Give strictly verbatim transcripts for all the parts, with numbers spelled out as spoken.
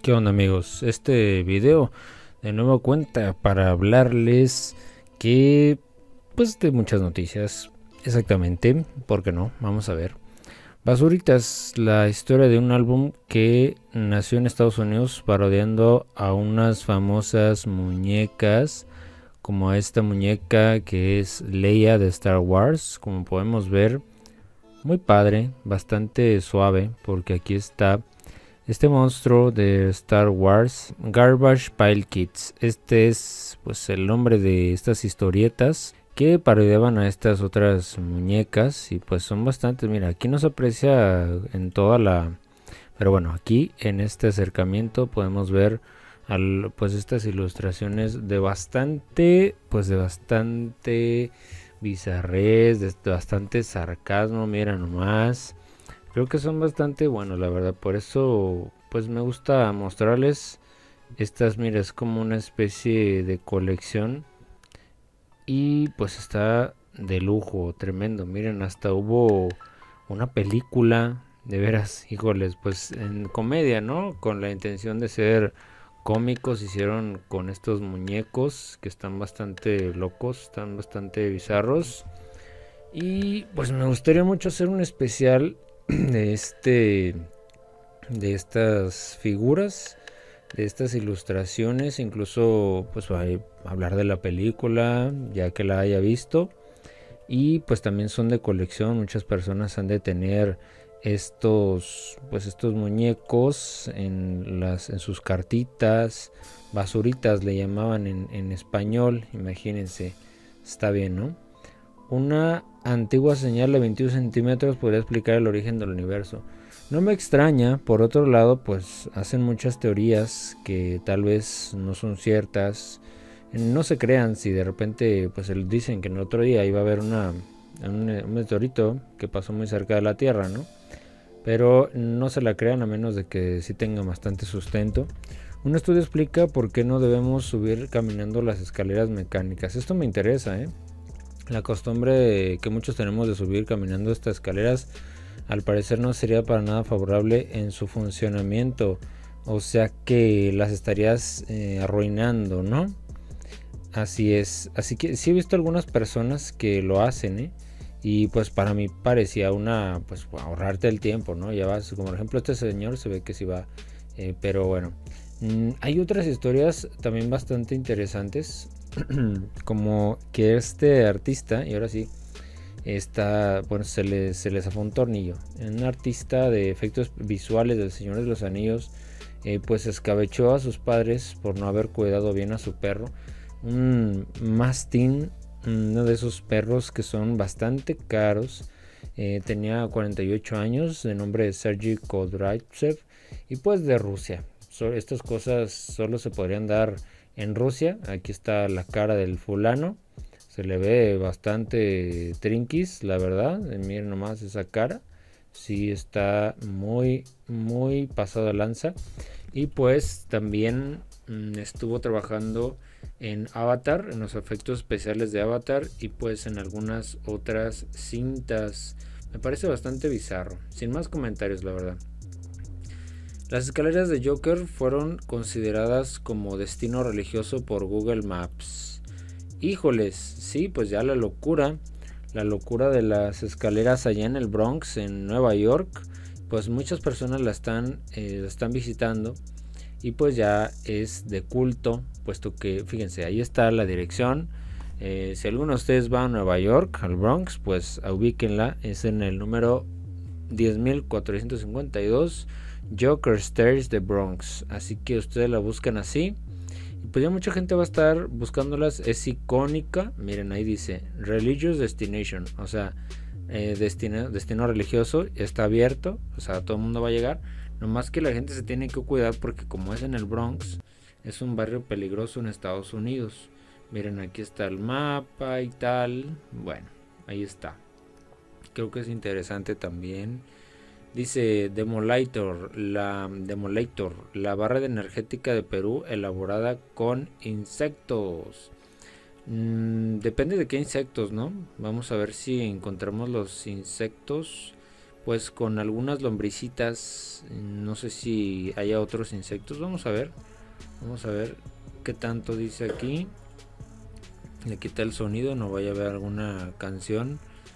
¿Qué onda, amigos? Este video de nuevo cuenta para hablarles que pues de muchas noticias. Exactamente, ¿por qué no? Vamos a ver. Basuritas, la historia de un álbum que nació en Estados Unidos parodiando a unas famosas muñecas, como a esta muñeca que es Leia de Star Wars. Como podemos ver, muy padre, bastante suave, porque aquí está este monstruo de Star Wars, Garbage Pail Kids. Este es pues el nombre de estas historietas que parodiaban a estas otras muñecas y pues son bastantes. Mira, aquí no se aprecia en toda la... Pero bueno, aquí en este acercamiento podemos ver al, pues estas ilustraciones de bastante, pues de bastante bizarrez, de bastante sarcasmo. Mira nomás. Creo que son bastante buenos, la verdad. Por eso, pues me gusta mostrarles estas. Mira, es como una especie de colección. Y pues está de lujo, tremendo. Miren, hasta hubo una película. De veras, híjoles, pues en comedia, ¿no? Con la intención de ser cómicos, hicieron con estos muñecos que están bastante locos, están bastante bizarros. Y pues me gustaría mucho hacer un especial de este de estas figuras, de estas ilustraciones, incluso pues hablar de la película ya que la haya visto. Y pues también son de colección, muchas personas han de tener estos pues estos muñecos en las en sus cartitas, basuritas le llamaban en, en español. Imagínense, está bien, ¿no? Una antigua señal de veintiún centímetros podría explicar el origen del universo. No me extraña. Por otro lado, pues hacen muchas teorías que tal vez no son ciertas. No se crean si de repente pues dicen que en el otro día iba a haber una, un, un meteorito que pasó muy cerca de la Tierra, ¿no? Pero no se la crean a menos de que sí tenga bastante sustento. Un estudio explica por qué no debemos subir caminando las escaleras mecánicas. Esto me interesa, ¿eh? La costumbre que muchos tenemos de subir caminando estas escaleras al parecer no sería para nada favorable en su funcionamiento, o sea que las estarías eh, arruinando, ¿no? Así es, así que sí he visto algunas personas que lo hacen, ¿eh? Y pues para mí parecía una, pues ahorrarte el tiempo, ¿no? Ya vas, como por ejemplo este señor se ve que sí va, eh, pero bueno. Mm, hay otras historias también bastante interesantes, como que este artista, y ahora sí, está, bueno, se le, se le zafó un tornillo. Un artista de efectos visuales del Señor de los Anillos, eh, pues escabechó a sus padres por no haber cuidado bien a su perro. Un mastín, uno de esos perros que son bastante caros. Eh, tenía cuarenta y ocho años, de nombre Sergei Kodryavtsev, y pues de Rusia. So, estas cosas solo se podrían dar en Rusia. Aquí está la cara del fulano. Se le ve bastante trinquis, la verdad. Miren nomás esa cara. Sí está muy, muy pasado a lanza. Y pues también mmm, estuvo trabajando en Avatar, en los efectos especiales de Avatar y pues en algunas otras cintas. Me parece bastante bizarro. Sin más comentarios, la verdad. Las escaleras de Joker fueron consideradas como destino religioso por Google Maps. Híjoles, sí, pues ya la locura, la locura de las escaleras allá en el Bronx, en Nueva York, pues muchas personas la están, eh, la están visitando y pues ya es de culto, puesto que, fíjense, ahí está la dirección. Eh, si alguno de ustedes va a Nueva York, al Bronx, pues ubíquenla, es en el número diez mil cuatrocientos cincuenta y dos Joker Stairs de Bronx, así que ustedes la buscan así. Pues ya mucha gente va a estar buscándolas, es icónica. Miren, ahí dice Religious Destination, o sea, eh, destino, destino religioso, está abierto, o sea, todo el mundo va a llegar. Nomás que la gente se tiene que cuidar porque como es en el Bronx, es un barrio peligroso en Estados Unidos. Miren, aquí está el mapa y tal. Bueno, ahí está. Creo que es interesante también. Dice Demolator, la Demolator, la barra energética de Perú elaborada con insectos. Mm, depende de qué insectos, ¿no? Vamos a ver si encontramos los insectos. pues con algunas lombricitas. No sé si haya otros insectos. Vamos a ver. Vamos a ver qué tanto dice aquí. Le quita el sonido, no vaya a ver alguna canción.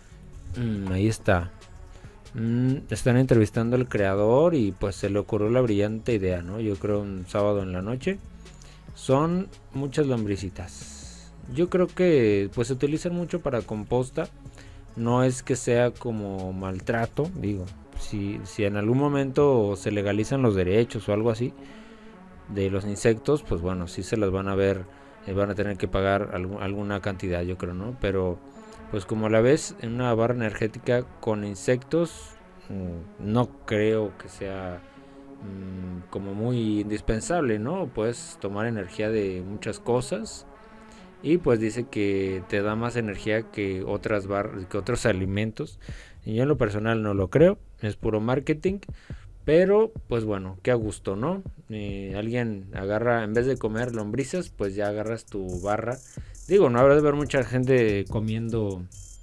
Mm, ahí está. Mm, están entrevistando al creador y pues se le ocurrió la brillante idea, ¿no? Yo creo un sábado en la noche. Son muchas lombricitas. Yo creo que pues se utilizan mucho para composta. No es que sea como maltrato, digo. Si, si en algún momento se legalizan los derechos o algo así de los insectos, pues bueno, sí se las van a ver, eh, van a tener que pagar alg alguna cantidad, yo creo, ¿no? Pero pues como la ves en una barra energética con insectos, mmm, no creo que sea mmm, como muy indispensable, ¿no? Puedes tomar energía de muchas cosas y pues dice que te da más energía que otras barras, que otros alimentos. Y yo en lo personal no lo creo, es puro marketing. Pero, pues bueno, qué a gusto, ¿no? Eh, alguien agarra, en vez de comer lombrices, pues ya agarras tu barra. Digo, no habrá de ver mucha gente comiendo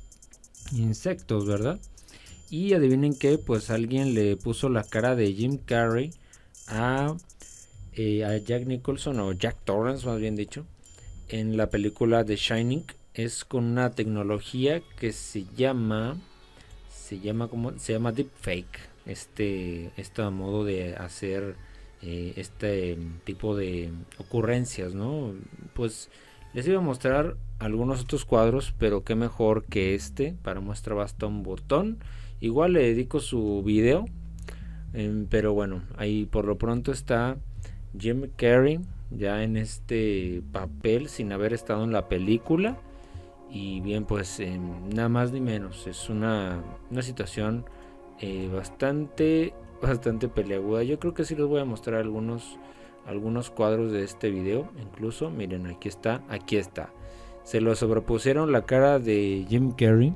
insectos, ¿verdad? Y adivinen qué, pues alguien le puso la cara de Jim Carrey a, eh, a Jack Nicholson, o Jack Torrance más bien dicho, en la película The Shining. Es con una tecnología que se llama, se llama, ¿cómo? Se llama Deepfake. Este, este modo de hacer eh, este tipo de ocurrencias, ¿no? Pues les iba a mostrar algunos otros cuadros, pero qué mejor que este. Para muestra basta un botón. Igual le dedico su video, eh, pero bueno, ahí por lo pronto está Jim Carrey ya en este papel sin haber estado en la película. Y bien, pues eh, nada más ni menos, es una, una situación Eh, bastante bastante peleaguda. Yo creo que sí les voy a mostrar algunos algunos cuadros de este video. Incluso miren, aquí está, aquí está. Se lo sobrepusieron la cara de Jim Carrey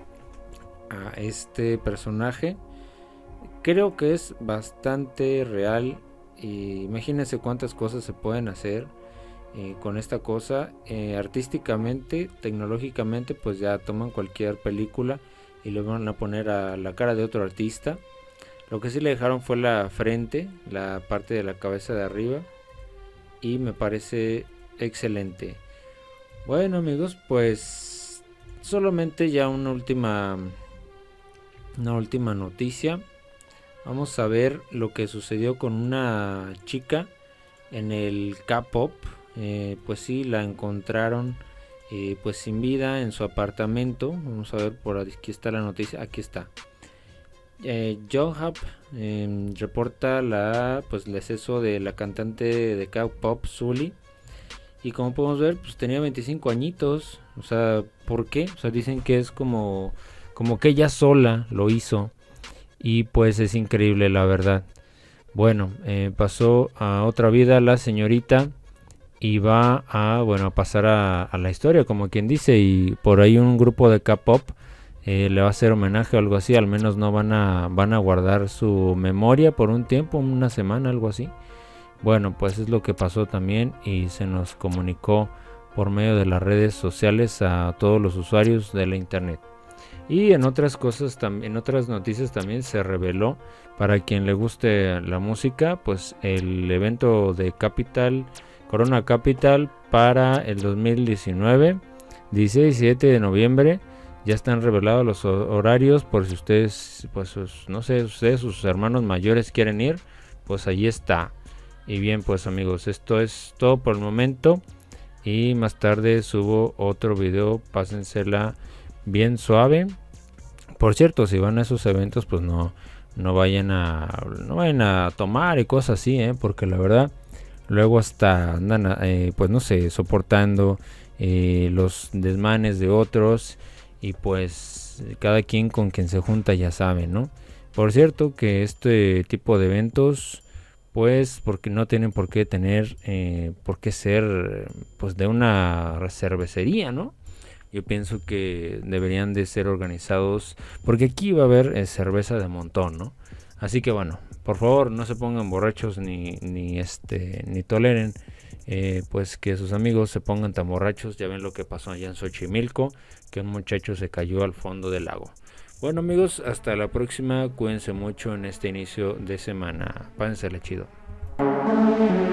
a este personaje. Creo que es bastante real. Eh, imagínense cuántas cosas se pueden hacer eh, con esta cosa. Eh, artísticamente, tecnológicamente, pues ya toman cualquier película y le van a poner a la cara de otro artista. Lo que sí le dejaron fue la frente, la parte de la cabeza de arriba, y me parece excelente. Bueno amigos, pues solamente ya una última una última noticia. Vamos a ver lo que sucedió con una chica en el K-pop. Eh, pues sí, la encontraron Eh, pues sin vida en su apartamento. Vamos a ver, por aquí está la noticia, aquí está. eh, Yonhap eh, reporta la, pues, el deceso de la cantante de K-pop Sulli, y como podemos ver, pues tenía veinticinco añitos. O sea, ¿por qué? O sea, dicen que es como como que ella sola lo hizo, y pues es increíble, la verdad. Bueno, eh, pasó a otra vida la señorita y va a, bueno, a pasar a, a la historia, como quien dice, y por ahí un grupo de K-pop eh, le va a hacer homenaje o algo así. Al menos no van a van a guardar su memoria por un tiempo, una semana, algo así. Bueno, pues es lo que pasó también, y se nos comunicó por medio de las redes sociales a todos los usuarios de la internet. Y en otras cosas, en otras noticias también se reveló, para quien le guste la música, pues el evento de Capital, Corona Capital, para el dos mil diecinueve, dieciséis y diecisiete de noviembre. Ya están revelados los horarios, por si ustedes, pues sus, no sé, ustedes, sus hermanos mayores quieren ir, pues allí está. Y bien, pues amigos, esto es todo por el momento, y más tarde subo otro video. Pásensela bien suave. Por cierto, si van a esos eventos, pues no, no vayan a, no vayan a tomar y cosas así, ¿eh? Porque la verdad, luego hasta andan, eh, pues no sé, soportando eh, los desmanes de otros, y pues cada quien con quien se junta ya sabe, ¿no? Por cierto, que este tipo de eventos, pues porque no tienen por qué tener, eh, por qué ser, pues de una cervecería, ¿no? Yo pienso que deberían de ser organizados, porque aquí va a haber eh, cerveza de montón, ¿no? Así que bueno, por favor, no se pongan borrachos, ni, ni este ni toleren eh, pues que sus amigos se pongan tan borrachos. Ya ven lo que pasó allá en Xochimilco, que un muchacho se cayó al fondo del lago. Bueno amigos, hasta la próxima, cuídense mucho en este inicio de semana, pásensela chido.